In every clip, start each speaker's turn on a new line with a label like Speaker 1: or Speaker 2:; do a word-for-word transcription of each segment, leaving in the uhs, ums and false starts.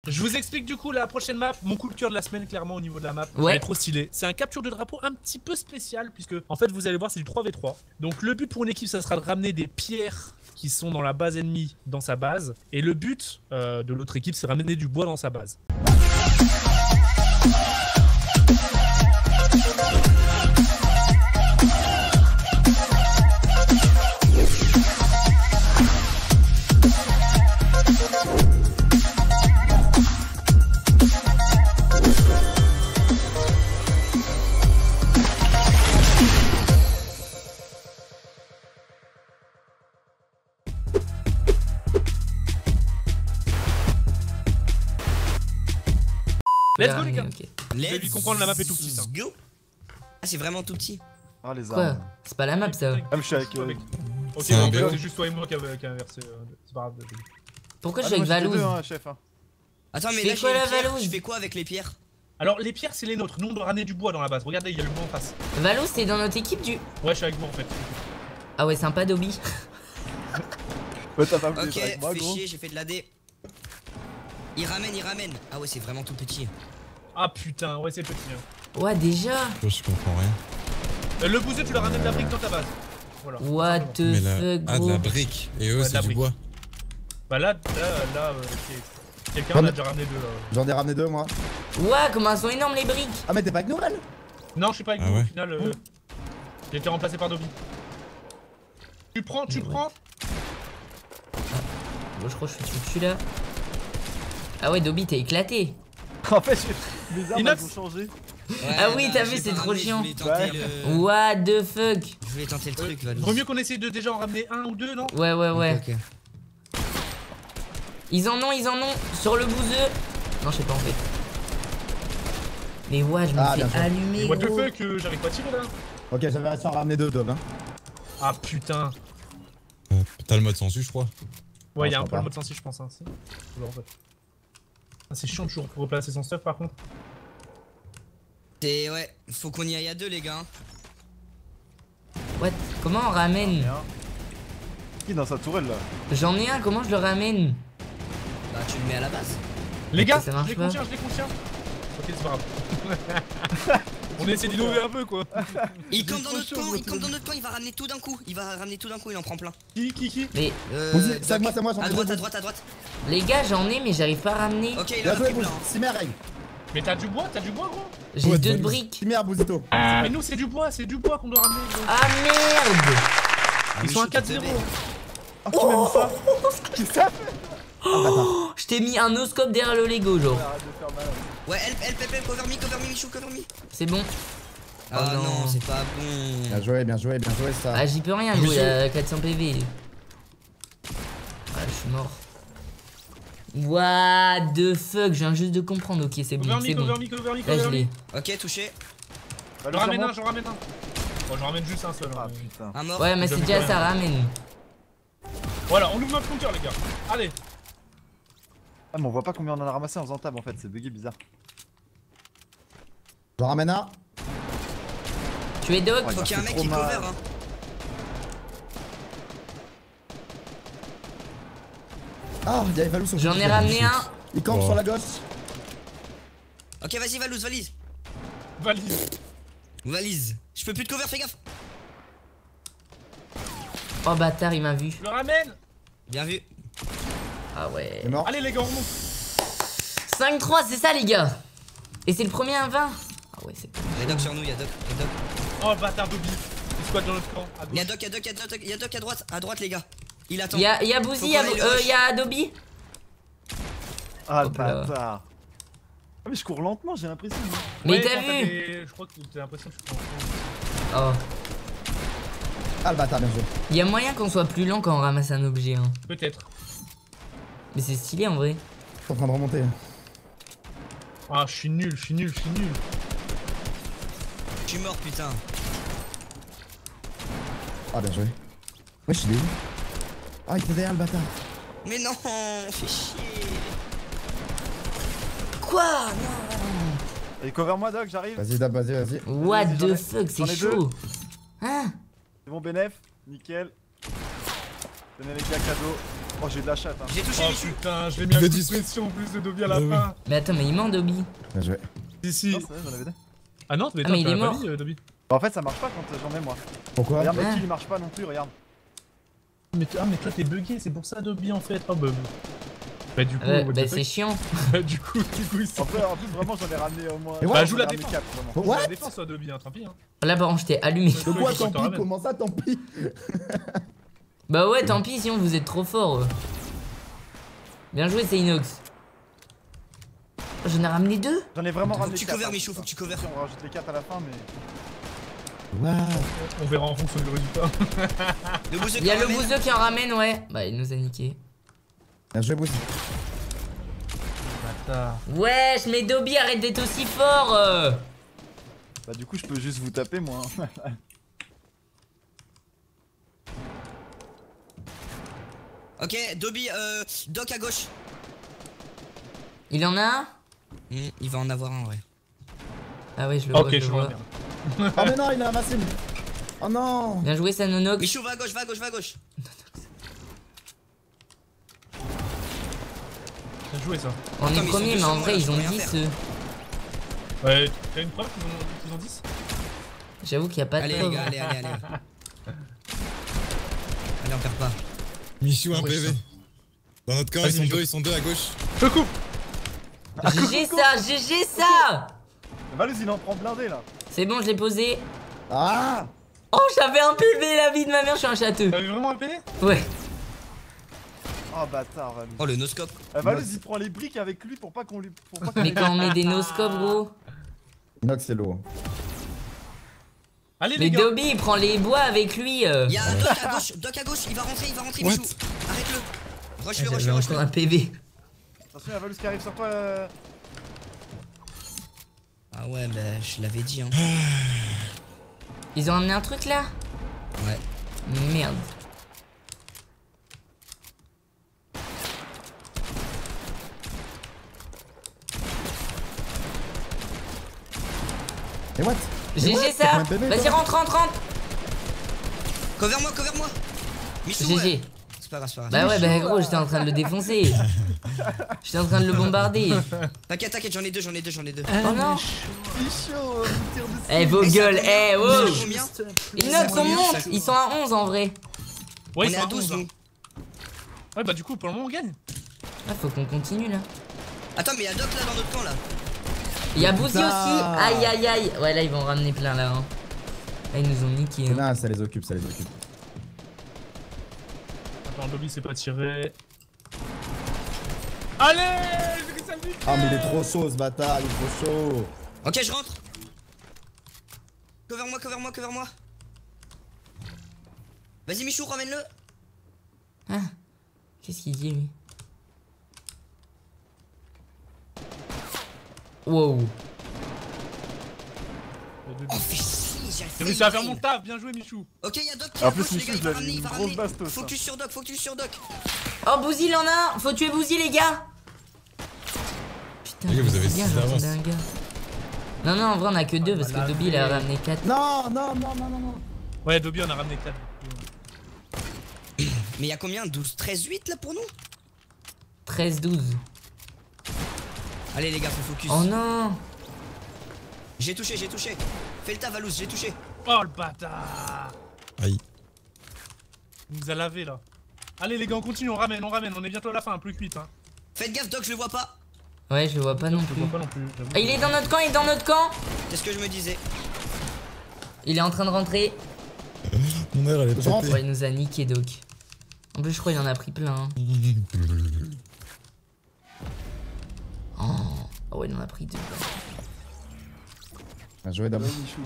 Speaker 1: Je vous explique du coup la prochaine map, mon coup de cœur de la semaine clairement au niveau de la map.
Speaker 2: Ouais.
Speaker 1: Elle est trop stylée. C'est un capture de drapeau un petit peu spécial puisque en fait vous allez voir c'est du trois v trois. Donc le but pour une équipe ça sera de ramener des pierres qui sont dans la base ennemie dans sa base. Et le but euh, de l'autre équipe c'est de ramener du bois dans sa base. Let's go les gars.
Speaker 2: Okay.
Speaker 1: Vous allez lui comprendre la map est tout petit.
Speaker 3: Let's go. Ah c'est vraiment tout petit.
Speaker 4: Ah les
Speaker 2: Quoi?
Speaker 4: armes.
Speaker 2: C'est pas la map ça.
Speaker 4: Ah mais je suis avec... Euh...
Speaker 1: Ok
Speaker 5: C'est un
Speaker 1: en fait
Speaker 5: vélo.
Speaker 1: c'est juste toi et moi qui avons inversé. C'est pas grave.
Speaker 2: Pourquoi je
Speaker 4: Ah,
Speaker 2: suis
Speaker 4: moi,
Speaker 2: avec
Speaker 4: j'étais deux,
Speaker 2: Valouz?
Speaker 4: hein, chef. Hein.
Speaker 3: Attends mais
Speaker 2: Je
Speaker 3: là
Speaker 2: fais quoi,
Speaker 3: j'ai les
Speaker 2: la
Speaker 3: pierres,
Speaker 2: Valouz?
Speaker 3: je fais quoi avec les pierres?
Speaker 1: Alors les pierres c'est les nôtres, nous on doit ramener du bois dans la base. Regardez il y a le bois en face.
Speaker 2: Valouz c'est dans notre équipe du...
Speaker 1: Ouais je suis avec vous en fait.
Speaker 2: Ah ouais sympa Dobby.
Speaker 4: Ouais t'as pas voulu
Speaker 3: Ok,
Speaker 4: être avec moi
Speaker 3: fais
Speaker 4: gros.
Speaker 3: chier, j'ai fait de l'A D. Il ramène, il ramène. Ah ouais c'est vraiment tout petit.
Speaker 1: Ah putain ouais c'est petit. Hein.
Speaker 2: Ouais déjà.
Speaker 5: Je comprends rien.
Speaker 1: Euh, le bouseux tu leur ramènes de la brique dans ta base. Voilà.
Speaker 2: What the
Speaker 5: Mais la...
Speaker 2: fuck
Speaker 5: Ah, de
Speaker 2: gros.
Speaker 5: la brique. Et eux,
Speaker 1: Ouais, de
Speaker 5: c'est
Speaker 1: la
Speaker 5: du
Speaker 1: brique.
Speaker 5: bois.
Speaker 1: Bah là, là, là, euh, ok. Quelqu'un en a déjà ramené deux là.
Speaker 6: J'en ai ramené deux moi.
Speaker 2: Ouais comment elles sont énormes les briques.
Speaker 6: Ah mais t'es pas avec nous, Val?
Speaker 1: Non, je suis pas avec
Speaker 5: Ah
Speaker 1: vous
Speaker 5: ouais.
Speaker 1: au final. Euh, J'ai été remplacé par Dobby. Tu prends, tu
Speaker 2: Ouais.
Speaker 1: prends.
Speaker 2: Bon je crois que je suis dessus là. Ah ouais Dobby t'as éclaté.
Speaker 4: En fait je- mes armes
Speaker 1: Inox.
Speaker 4: elles ont changé.
Speaker 3: Ouais,
Speaker 2: Ah oui,
Speaker 3: bah,
Speaker 2: t'as
Speaker 3: j'ai
Speaker 2: vu,
Speaker 3: pas
Speaker 2: c'est trop
Speaker 3: ramené,
Speaker 2: chiant.
Speaker 3: Je voulais
Speaker 4: Ouais.
Speaker 3: tenter le...
Speaker 2: What the fuck.
Speaker 3: Je voulais tenter le truc Valou.
Speaker 1: Vaut mieux qu'on essaye de déjà en ramener un ou deux, non?
Speaker 2: Ouais ouais ouais.
Speaker 3: Ok, ok.
Speaker 2: Ils en ont, ils en ont. Sur le bouseux. Non je sais pas en fait. Mais ouais je me
Speaker 6: Ah,
Speaker 2: fais
Speaker 6: bien sûr.
Speaker 2: allumer
Speaker 1: What the
Speaker 2: gros.
Speaker 1: fuck, euh, j'arrive pas à tirer là.
Speaker 6: Ok, j'avais réussi à en ramener deux, Dob. Hein.
Speaker 1: Ah putain.
Speaker 5: Euh, T'as le mode sensu, je crois.
Speaker 1: Ouais,
Speaker 6: Non,
Speaker 1: y'a
Speaker 6: je
Speaker 1: un
Speaker 6: crois
Speaker 1: peu le
Speaker 6: pas.
Speaker 1: mode sensi, je pense. Hein. si. Alors, en fait. Ah, c'est chiant toujours pour replacer son stuff par contre.
Speaker 3: C'est ouais, faut qu'on y aille à deux les gars.
Speaker 2: What? Comment on ramène?
Speaker 4: Rien. Qui est dans sa tourelle là?
Speaker 2: J'en ai un, comment je le ramène?
Speaker 3: Bah tu le mets à la base.
Speaker 1: Les gars,
Speaker 2: ça
Speaker 1: je
Speaker 2: marche
Speaker 1: les
Speaker 2: pas.
Speaker 1: contiens, je les contiens. Ok, c'est pas grave. On essaie d'innover un peu quoi.
Speaker 3: Il campe dans
Speaker 4: trop
Speaker 3: notre
Speaker 4: chaud,
Speaker 3: camp,
Speaker 4: votre
Speaker 3: il campe dans notre camp, il va ramener tout d'un coup. Il va ramener tout d'un coup, il en prend plein.
Speaker 1: Qui, qui, qui?
Speaker 2: Mais
Speaker 3: Euh,
Speaker 6: Vas-y, c'est à
Speaker 3: Doc.
Speaker 6: moi, c'est à moi, j'en ai
Speaker 3: À
Speaker 6: deux,
Speaker 3: droite, à
Speaker 6: deux.
Speaker 3: droite, à droite.
Speaker 2: les gars j'en ai mais j'arrive pas à ramener.
Speaker 3: Ok, il
Speaker 6: Bien
Speaker 3: a
Speaker 6: joué,
Speaker 3: pris
Speaker 6: Bouz.
Speaker 3: plein.
Speaker 6: Ciméraille.
Speaker 1: Mais t'as du bois, t'as du bois gros.
Speaker 2: J'ai
Speaker 6: Ouais,
Speaker 2: deux
Speaker 6: Valouz.
Speaker 2: briques.
Speaker 6: Ciméra, Bouzito.
Speaker 1: Mais nous c'est du bois, c'est du bois qu'on doit ramener. gros.
Speaker 2: Ah merde.
Speaker 1: Ils sont à quatre zéro.
Speaker 6: Oh, tu m'aimes ça? Qu'est-ce que ça fait? Ah, bâtard.
Speaker 2: Oh, je t'ai mis un oscope derrière le Lego genre.
Speaker 4: Arrête de faire mal.
Speaker 3: Ouais, help, help, help, help, cover me, cover me, Michou, cover me.
Speaker 2: C'est bon.
Speaker 3: Ah
Speaker 2: Oh non.
Speaker 3: non, c'est pas
Speaker 6: Bien
Speaker 3: bon.
Speaker 6: joué, bien joué, bien joué ça.
Speaker 2: Ah j'y peux rien gros, il y a quatre cents P V. Ah je suis mort. What the fuck, je viens juste de comprendre, ok c'est bon,
Speaker 1: Cover
Speaker 2: c'est
Speaker 1: me,
Speaker 2: bon.
Speaker 1: cover me, cover me,
Speaker 2: Là
Speaker 1: cover
Speaker 2: je
Speaker 1: me.
Speaker 2: l'ai.
Speaker 3: Ok, touché.
Speaker 1: J'en ramène un, j'en ramène un. Bon, j'en ramène juste un seul.
Speaker 4: Ah
Speaker 1: hein.
Speaker 4: putain.
Speaker 3: Un mort.
Speaker 2: Ouais mais
Speaker 1: Vous
Speaker 2: c'est
Speaker 1: avez
Speaker 2: déjà
Speaker 1: pas
Speaker 2: ça
Speaker 1: rien.
Speaker 2: ramène.
Speaker 1: Voilà, on ouvre notre compteur les gars. Allez.
Speaker 4: Ah mais on voit pas combien on en a ramassé en faisant table en fait, c'est bugué bizarre.
Speaker 6: J'en ramène un.
Speaker 2: Tu es doc?
Speaker 4: Ouais.
Speaker 3: Faut qu'il y ait un
Speaker 4: fait
Speaker 3: mec
Speaker 4: trop
Speaker 3: qui
Speaker 4: mal.
Speaker 3: cover hein.
Speaker 6: Ah, il y avait Valou sur
Speaker 2: J'en ai ramené un.
Speaker 6: Il campe
Speaker 5: Bon.
Speaker 6: sur la gauche.
Speaker 3: Ok, vas-y, Valouz, valise.
Speaker 1: Valise.
Speaker 3: Valise. Je peux plus de cover, fais gaffe.
Speaker 2: Oh bâtard il m'a vu.
Speaker 1: Je le ramène.
Speaker 3: Bien vu.
Speaker 2: Ah ouais.
Speaker 6: Il est mort.
Speaker 1: Allez les gars, on monte.
Speaker 2: cinq trois c'est ça les gars. Et c'est le premier à vingt. Ah ouais c'est...
Speaker 3: Y'a Doc sur nous, y'a Doc, y'a Doc.
Speaker 1: Oh le bâtard Dobby. Il squatte dans notre camp. À gauche.
Speaker 3: Y'a Doc, y'a Doc, y'a Doc, y'a Doc à droite, à droite les gars. Il attend.
Speaker 2: Y'a y a Bouzy,
Speaker 3: Faut
Speaker 2: y'a
Speaker 3: qu'on aille le
Speaker 2: euh,
Speaker 3: rush.
Speaker 2: y a Dobby.
Speaker 4: Ah le
Speaker 2: Hop là.
Speaker 4: bâtard. Ah mais je cours lentement, j'ai l'impression. moi.
Speaker 2: Mais
Speaker 1: Ouais,
Speaker 2: t'as
Speaker 1: quand
Speaker 2: vu
Speaker 1: des- Je crois que t'as l'impression que je suis en
Speaker 2: Oh.
Speaker 6: Ah, le bâtard, bien joué.
Speaker 2: Y'a moyen qu'on soit plus lent quand on ramasse un objet hein.
Speaker 1: Peut-être.
Speaker 2: Mais c'est stylé en vrai.
Speaker 6: Je suis en train de remonter.
Speaker 1: Ah, je suis nul, je suis nul, je suis nul.
Speaker 3: Je suis mort, putain.
Speaker 6: Ah, bien joué. Ouais, je suis où? Ah, il était derrière le bâtard.
Speaker 3: Mais non, fais chier.
Speaker 2: Quoi? Non.
Speaker 4: Et cover moi Doc, j'arrive.
Speaker 6: Vas-y, Dab, vas-y, vas-y.
Speaker 2: What
Speaker 4: Vas-y, j'en
Speaker 2: the
Speaker 4: ai-
Speaker 2: fuck, c'est
Speaker 4: j'en ai deux.
Speaker 2: chaud. Hein?
Speaker 4: C'est bon bénéf, nickel. Tenez les gars, cadeau. Oh, j'ai de la chatte. Hein.
Speaker 3: J'ai touché
Speaker 1: Oh
Speaker 3: Michou.
Speaker 1: putain, je l'ai mis à
Speaker 5: Il a
Speaker 1: coup de
Speaker 5: dit-
Speaker 1: pression en plus de Dobby à la
Speaker 5: Ah oui.
Speaker 1: fin.
Speaker 2: Mais attends, mais il ment Dobby.
Speaker 6: Bien joué.
Speaker 1: Si, si.
Speaker 4: Non, c'est vrai, j'en avais deux.
Speaker 1: Ah non, mais,
Speaker 2: Ah,
Speaker 1: attends,
Speaker 2: mais il
Speaker 1: tu
Speaker 2: est
Speaker 1: l'as pas
Speaker 2: mort.
Speaker 1: mis, euh, Dobby.
Speaker 4: Bah, en fait, ça marche pas quand j'en mets moi.
Speaker 6: Pourquoi?
Speaker 4: Regarde, le
Speaker 2: Ah.
Speaker 4: kill il marche pas non plus, regarde.
Speaker 1: Mais, t- ah, mais toi t'es bugué, c'est pour ça Dobby en fait. Oh bah. Bah, du coup,
Speaker 2: Ouais,
Speaker 1: what
Speaker 2: bah
Speaker 1: the
Speaker 2: c'est
Speaker 1: fuck.
Speaker 2: chiant.
Speaker 1: Bah, du coup, du coup, ils sont.
Speaker 4: En fait, en plus, vraiment, j'en ai ramené au moins.
Speaker 6: Et ouais,
Speaker 1: Bah,
Speaker 4: j'en
Speaker 1: joue
Speaker 4: ai
Speaker 1: la
Speaker 4: ramené
Speaker 1: défense.
Speaker 4: quatre, vraiment.
Speaker 1: Faut
Speaker 6: What?
Speaker 1: la défense, toi, Dobby, hein, tant pis. Hein.
Speaker 2: Là par contre, j'étais allumé.
Speaker 6: De quoi
Speaker 1: Ouais,
Speaker 6: tant
Speaker 1: je te
Speaker 6: pis?
Speaker 1: ramène.
Speaker 6: Comment ça tant pis?
Speaker 2: Bah ouais, tant pis, sinon vous êtes trop fort. euh. Bien joué, c'est Inox. Oh, J'en ai ramené deux.
Speaker 4: J'en ai vraiment
Speaker 3: Faut
Speaker 4: ramené
Speaker 3: que tu
Speaker 4: quatre,
Speaker 3: cover
Speaker 4: hein,
Speaker 3: Michou, faut
Speaker 4: putain.
Speaker 3: que tu cover.
Speaker 4: Si on rajoute les quatre à la fin, mais.
Speaker 6: Waouh.
Speaker 1: On verra en fonction du résultat.
Speaker 3: Le bouseux
Speaker 2: Il y a
Speaker 3: qui
Speaker 2: le
Speaker 3: ramène.
Speaker 2: bouseux qui en ramène, ouais. Bah il nous a niqué.
Speaker 6: Bien joué, Boussi.
Speaker 1: Bâtard.
Speaker 2: Wesh, mais Dobby, arrête d'être aussi fort. euh.
Speaker 4: Bah, du coup, je peux juste vous taper, moi. hein.
Speaker 3: Ok, Dobby, euh, Doc à gauche.
Speaker 2: Il en a un?
Speaker 3: Hmm, il va en avoir un, ouais.
Speaker 2: Ah ouais, je le vois,
Speaker 1: Ok,
Speaker 2: je
Speaker 1: je
Speaker 2: le
Speaker 1: vois
Speaker 2: vois.
Speaker 1: bien.
Speaker 6: Oh mais non, il a ramassé. Oh non.
Speaker 2: Bien joué, Sanonox.
Speaker 3: Michou, va à gauche, va à gauche, va à gauche.
Speaker 1: Bien joué ça.
Speaker 2: On
Speaker 3: Attends,
Speaker 2: est
Speaker 3: mais ils
Speaker 2: premier,
Speaker 3: sont
Speaker 2: mais en
Speaker 3: deux
Speaker 2: vrai,
Speaker 3: sur
Speaker 2: ils ont
Speaker 3: moi, là, je
Speaker 2: dix.
Speaker 3: peux rien
Speaker 2: eux.
Speaker 1: Ouais, t'as une preuve qu'ils ont, qu'ils ont dix?
Speaker 2: J'avoue qu'il n'y a pas de
Speaker 3: Allez, les
Speaker 2: preuve.
Speaker 3: gars, allez, allez, allez. Allez, on perd pas.
Speaker 5: Michou, un
Speaker 1: Ouais,
Speaker 5: P V.
Speaker 1: ça.
Speaker 5: Dans notre camp,
Speaker 1: Vas-y,
Speaker 5: ils sont
Speaker 1: Michou.
Speaker 5: deux, ils sont deux à gauche.
Speaker 1: Je coupe.
Speaker 2: G G ça, G G ça.
Speaker 4: Valus, il en prend blindé là.
Speaker 2: C'est bon, je l'ai posé.
Speaker 6: Ah.
Speaker 2: Oh, j'avais un P V, la vie de ma mère, je suis un châteux.
Speaker 1: T'avais vraiment un P V?
Speaker 2: Ouais.
Speaker 4: Oh, bâtard, Valus.
Speaker 3: Oh, le noscope.
Speaker 4: Euh, Valus, il prend les briques avec lui pour pas qu'on lui. Pour pas qu'on
Speaker 2: Mais
Speaker 4: les-
Speaker 2: quand on met des noscopes, gros.
Speaker 6: Inox, c'est lourd.
Speaker 1: Allez,
Speaker 2: Mais
Speaker 1: les gars.
Speaker 2: Dobby, il prend les bois avec lui. euh.
Speaker 3: Il y a Doc à gauche, Doc à gauche, il va rentrer, il va rentrer,
Speaker 5: What?
Speaker 3: Michou. Arrête-le.
Speaker 2: Ah,
Speaker 3: Rush-le, rush-le,
Speaker 2: J'avais encore un
Speaker 3: rush-le.
Speaker 2: P V.
Speaker 4: Attention, il y a Valus qui arrive sur toi. euh.
Speaker 3: Ah ouais, bah, je l'avais dit, hein.
Speaker 2: Ils ont amené un truc là?
Speaker 3: Ouais.
Speaker 2: Merde.
Speaker 6: Et what?
Speaker 2: G G
Speaker 6: T'as
Speaker 2: ça.
Speaker 6: combien de P V,
Speaker 2: Vas-y,
Speaker 6: toi?
Speaker 2: rentre, rentre, rentre.
Speaker 3: Cover-moi, cover-moi. Michou,
Speaker 2: G
Speaker 3: ouais.
Speaker 2: G.
Speaker 3: C'est pas grave, c'est pas grave.
Speaker 2: Bah ouais, bah gros, j'étais en train de le défoncer. J'étais en train de le bombarder.
Speaker 3: T'inquiète, t'inquiète, j'en ai deux, j'en ai deux, j'en ai deux.
Speaker 2: Oh non.
Speaker 4: Il est chaud, euh, il tire dessus.
Speaker 2: Eh, vos
Speaker 3: Et ça
Speaker 2: gueules,
Speaker 3: combien
Speaker 2: eh, wow.
Speaker 3: Ça combien
Speaker 2: Inox, on
Speaker 3: combien,
Speaker 2: monte.
Speaker 3: ça
Speaker 2: Ils sont à onze en vrai.
Speaker 1: Ouais,
Speaker 3: On
Speaker 1: ils
Speaker 3: est
Speaker 1: sont
Speaker 3: à
Speaker 1: à
Speaker 3: douze,
Speaker 1: douze.
Speaker 3: nous.
Speaker 1: Ouais, bah, du coup, pour le moment, on gagne.
Speaker 2: Ah, faut qu'on continue là.
Speaker 3: Attends, mais il y a Doc là dans notre camp là.
Speaker 2: Il y a Bouzy aussi.
Speaker 6: Putain.
Speaker 2: Aïe, aïe, aïe. Ouais, là, ils vont en ramener plein là. Hein. Là, ils nous ont niqué. Hein.
Speaker 6: Non, ça les occupe, ça les occupe.
Speaker 1: Attends, Dobby s'est pas tiré. Allez, j'ai pris ça vite.
Speaker 6: Ah mais il est trop chaud ce bâtard, il est trop chaud.
Speaker 3: Ok, je rentre. Cover-moi, cover-moi, cover-moi. Vas-y, Michou, ramène-le.
Speaker 2: Ah. Qu'est-ce qu'il dit lui? Wow.
Speaker 3: Oh, fais chier, j'ai
Speaker 1: J'ai
Speaker 3: failli
Speaker 1: réussi à faire mon
Speaker 3: fail.
Speaker 1: taf, bien joué, Michou.
Speaker 3: Ok, y'a Doc qui est
Speaker 4: En
Speaker 3: à
Speaker 4: plus,
Speaker 3: gauche, les
Speaker 4: Michou,
Speaker 3: gars, il
Speaker 4: je
Speaker 3: va
Speaker 4: l'avais
Speaker 3: ramener,
Speaker 4: mis
Speaker 3: il
Speaker 4: une
Speaker 3: va
Speaker 4: grosse
Speaker 3: ramener.
Speaker 4: bastos, ça.
Speaker 3: Focus sur Doc, focus sur Doc.
Speaker 2: Oh, Bouzy, il en a un. Faut tuer Bouzy, les gars. Putain,
Speaker 5: Les gars, vous avez
Speaker 2: c'est bien,
Speaker 5: six
Speaker 2: j'entendais
Speaker 5: d'avance.
Speaker 2: un gars. Non, non, en vrai, on a que deux parce que
Speaker 1: la
Speaker 2: Dobby, il a
Speaker 1: vie.
Speaker 2: ramené quatre.
Speaker 6: Non, non, non, non, non, non.
Speaker 1: Ouais, Dobby, on a ramené quatre.
Speaker 3: Mais y'a combien? douze, treize, huit là pour nous?
Speaker 2: treize douze.
Speaker 3: Allez, les gars, faut focus.
Speaker 2: Oh non.
Speaker 3: J'ai touché, j'ai touché. Fais le taf, Valous, j'ai touché.
Speaker 1: Oh, le bâtard.
Speaker 5: Aïe.
Speaker 1: Il nous a lavé là. Allez, les gars, on continue, on ramène, on ramène. On est bientôt à la fin, plus que huit. Hein.
Speaker 3: Faites gaffe, Doc, je le vois pas.
Speaker 2: Ouais, je le vois pas non
Speaker 1: Je le
Speaker 2: plus.
Speaker 1: vois pas non plus. j'avoue.
Speaker 2: Ah, il est dans notre camp, il est dans notre camp.
Speaker 3: C'est ce que je me disais.
Speaker 2: Il est en train de rentrer.
Speaker 5: Mon air, elle est
Speaker 6: Je rentre.
Speaker 5: pétée.
Speaker 2: Ouais, il nous a niqué, Doc. En plus, je crois qu'il en a pris plein. Hein. Oh. Oh, ouais, il en a pris deux.
Speaker 6: Bien joué d'abord.
Speaker 4: Ouais, Michou.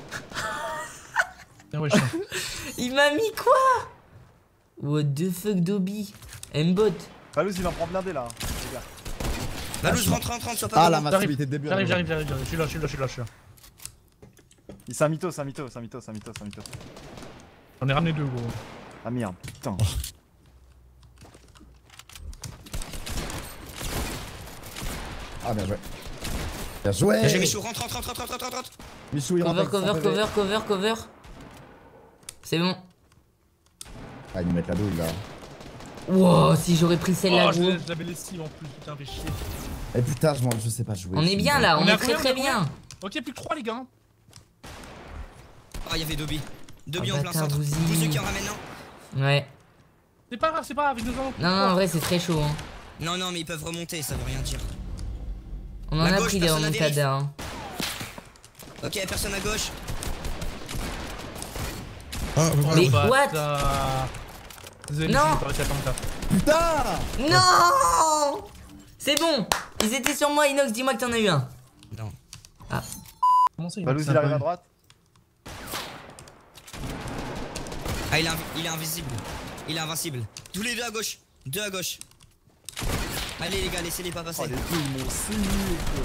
Speaker 1: Ah ouais, je suis-
Speaker 2: Il m'a mis quoi? What the fuck, Dobby? M-bot.
Speaker 4: Valus, il en prend blindé là, hein, les gars.
Speaker 3: Valous, rentre, rentre, rentre, sois pas
Speaker 6: Ah
Speaker 3: devant.
Speaker 6: la massivité de début.
Speaker 1: J'arrive,
Speaker 6: alors.
Speaker 1: j'arrive, j'arrive, j'arrive. Je suis là, je suis là, je suis là, je suis là.
Speaker 4: Il c'est un mytho, c'est un mytho, c'est un mytho, c'est un mytho, c'est un mytho.
Speaker 1: J'en ai ramené deux, gros.
Speaker 4: Ah merde, putain.
Speaker 6: Ah bien joué. Bien joué.
Speaker 3: J'ai Michou, rentre, rentre, rentre, rentre, rentre, rentre.
Speaker 6: Michou il
Speaker 2: Cover,
Speaker 6: rentre
Speaker 2: cover,
Speaker 6: avec son
Speaker 2: cover, cover, cover. C'est bon.
Speaker 6: Ah ils nous mettent la douille là.
Speaker 2: Wow, si j'aurais pris celle-là,
Speaker 1: Oh,
Speaker 2: gros.
Speaker 1: je- j'avais les cibles en plus, putain, fait chier.
Speaker 6: Et putain, je, m'en- je sais pas jouer.
Speaker 2: On est bien là, on
Speaker 1: On
Speaker 2: est
Speaker 1: a
Speaker 2: très
Speaker 1: combien,
Speaker 2: très
Speaker 1: on a combien
Speaker 2: bien.
Speaker 1: Ok, plus que trois les gars.
Speaker 3: Ah, il y avait Dobby. Dobby
Speaker 2: Ah,
Speaker 3: en plein
Speaker 2: bâtard,
Speaker 3: centre.
Speaker 2: vous y-
Speaker 3: Tous ceux qui en ramènent un.
Speaker 2: Ouais.
Speaker 1: C'est pas grave, c'est pas grave, ils nous en ont plus
Speaker 2: Non, non, en
Speaker 1: trois.
Speaker 2: vrai, c'est très chaud. Hein.
Speaker 3: Non, non, mais ils peuvent remonter, ça veut rien dire.
Speaker 2: On en
Speaker 3: La
Speaker 2: a
Speaker 3: gauche,
Speaker 2: pris des
Speaker 3: personne à
Speaker 2: remontadas. Hein.
Speaker 3: Ok, personne à gauche.
Speaker 5: Ah, on peut pas.
Speaker 2: Mais-
Speaker 1: Oh,
Speaker 2: what
Speaker 1: bâtard. Désolé,
Speaker 2: Non.
Speaker 1: mais j'ai pas réussi à attendre ça.
Speaker 6: Putain.
Speaker 2: Non. C'est bon. Ils étaient sur moi, Inox, dis-moi que t'en as eu un.
Speaker 3: Non.
Speaker 1: Comment ça,
Speaker 4: Valouz,
Speaker 1: c'est
Speaker 4: il
Speaker 1: un
Speaker 4: arrive
Speaker 1: peu-
Speaker 4: à droite.
Speaker 3: Ah, il est, invi- il est invisible. Il est invincible. Tous les deux à gauche. Deux à gauche. Allez les gars, laissez-les pas passer.
Speaker 4: Oh, les deux, ils m'ont saigné, quoi.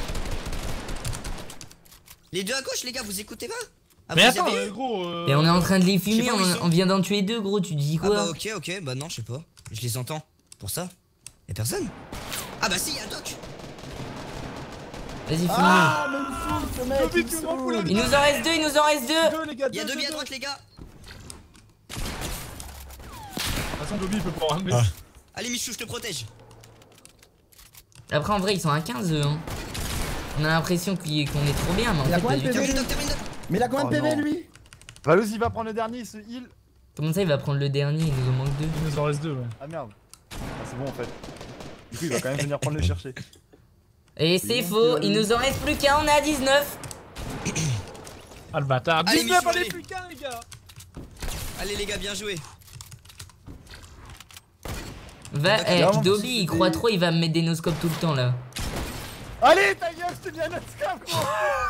Speaker 3: Les deux à gauche, les gars, vous écoutez pas? Ah,
Speaker 1: Mais
Speaker 3: vous
Speaker 1: attends,
Speaker 3: avez-
Speaker 1: euh, gros. euh,
Speaker 2: Et on est en train de les
Speaker 3: Je sais
Speaker 2: fumer,
Speaker 3: pas où ils
Speaker 2: on,
Speaker 3: sont.
Speaker 2: on vient d'en tuer deux, gros, tu dis
Speaker 3: Ah
Speaker 2: quoi?
Speaker 3: bah ok, ok, bah non, je sais pas. Je les entends. Pour ça? Y'a personne? Ah bah si, y'a Doc.
Speaker 2: Vas-y, fume.
Speaker 6: Ah, mais il me saoule, ce mec.
Speaker 1: Dobby,
Speaker 6: il me
Speaker 1: tu me rends fou, là.
Speaker 6: saoule.
Speaker 2: Il nous en reste deux, il nous en reste deux.
Speaker 1: Deux, les gars,
Speaker 3: Y'a
Speaker 1: deux,
Speaker 3: Dobby
Speaker 1: deux,
Speaker 3: à
Speaker 1: deux.
Speaker 3: droite, les gars.
Speaker 1: De toute façon, Dobby, il peut pas ramener.
Speaker 5: Ah.
Speaker 3: Allez, Michou, je te protège.
Speaker 2: Après, en vrai, ils sont à quinze, eux. Hein. On a l'impression qu'il- qu'on est trop bien, mais en
Speaker 6: Il a
Speaker 2: fait,
Speaker 6: combien
Speaker 2: pas
Speaker 6: de
Speaker 2: du tout.
Speaker 6: P V?
Speaker 3: Termine Doc, termine Doc.
Speaker 6: Mais il a combien de
Speaker 4: Oh,
Speaker 6: P V
Speaker 4: non.
Speaker 6: lui?
Speaker 4: Valouz, il va prendre le dernier, il se heal.
Speaker 2: Comment ça, il va prendre le dernier? Il nous en manque deux.
Speaker 1: Il nous en reste deux, ouais.
Speaker 4: Ah merde. Ah, c'est bon en fait. Du coup, il va quand même venir prendre le chercher.
Speaker 2: Et c'est
Speaker 6: bon,
Speaker 2: faux,
Speaker 6: petit
Speaker 2: il nous en reste plus qu'un, on est à dix-neuf.
Speaker 1: Ah, le bâtard.
Speaker 3: Allez,
Speaker 1: dix-neuf,
Speaker 3: Michou,
Speaker 1: allez,
Speaker 3: allez.
Speaker 1: plus qu'un, les gars.
Speaker 3: Allez, les gars, bien joué.
Speaker 2: Va,
Speaker 3: D'accord.
Speaker 2: eh,
Speaker 4: Vraiment,
Speaker 2: Dobby, il
Speaker 4: c'est-
Speaker 2: croit trop, il va me mettre des noscopes tout le temps là.
Speaker 4: Allez, ta gueule, je t'ai mis un autre scam, gros.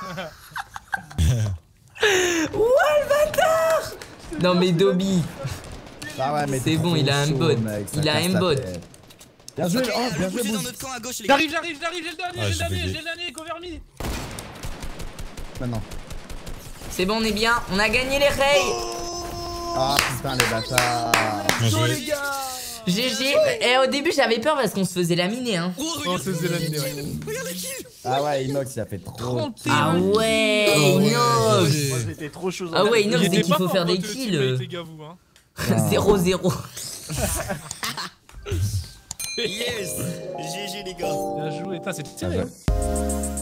Speaker 2: Non mais Dobby,
Speaker 6: Ah ouais, mais
Speaker 2: C'est
Speaker 6: t'es
Speaker 2: bon,
Speaker 6: trop
Speaker 2: il a un
Speaker 6: chaud,
Speaker 2: bot.
Speaker 6: mec, ça
Speaker 2: Il a
Speaker 6: casse
Speaker 2: un
Speaker 6: la
Speaker 2: bot.
Speaker 6: tête. Bien joué,
Speaker 3: Ok,
Speaker 6: oh,
Speaker 3: allons
Speaker 6: bien joué,
Speaker 3: pousser dans
Speaker 6: Boost.
Speaker 3: notre camp à gauche, les gars.
Speaker 1: J'arrive, j'arrive, j'arrive, j'ai le dernier,
Speaker 5: Ah,
Speaker 1: j'ai le
Speaker 5: j'ai
Speaker 1: dernier,
Speaker 5: bugué.
Speaker 1: j'ai le dernier, Coverme.
Speaker 6: Maintenant.
Speaker 2: c'est bon, on est bien, on a gagné les raids.
Speaker 6: Ah putain, les bâtards.
Speaker 5: Bien joué.
Speaker 1: les gars.
Speaker 2: G G. Et au début, j'avais peur parce qu'on se faisait laminer, hein.
Speaker 3: Oh,
Speaker 1: Oh,
Speaker 3: regarde,
Speaker 1: c'est Zélanie, ouais.
Speaker 3: regarde la kill.
Speaker 6: Ah ouais, Inox, il a fait trop.
Speaker 1: trente et
Speaker 2: Ah
Speaker 1: un.
Speaker 2: ouais,
Speaker 5: Oh ouais.
Speaker 2: Inox.
Speaker 4: Moi, j'étais trop chaud.
Speaker 2: Ah ouais, Inox,
Speaker 1: Il
Speaker 2: dès
Speaker 1: était
Speaker 2: qu'il
Speaker 1: pas
Speaker 2: faut
Speaker 1: fort,
Speaker 2: faire des
Speaker 1: votre
Speaker 2: kills.
Speaker 1: teammate, les gars, vous, hein.
Speaker 2: zéro zéro.
Speaker 3: Yes. G G, les gars.
Speaker 1: Bien joué, putain, c'est
Speaker 6: Ah
Speaker 1: tiré.
Speaker 6: ouais.
Speaker 1: hein.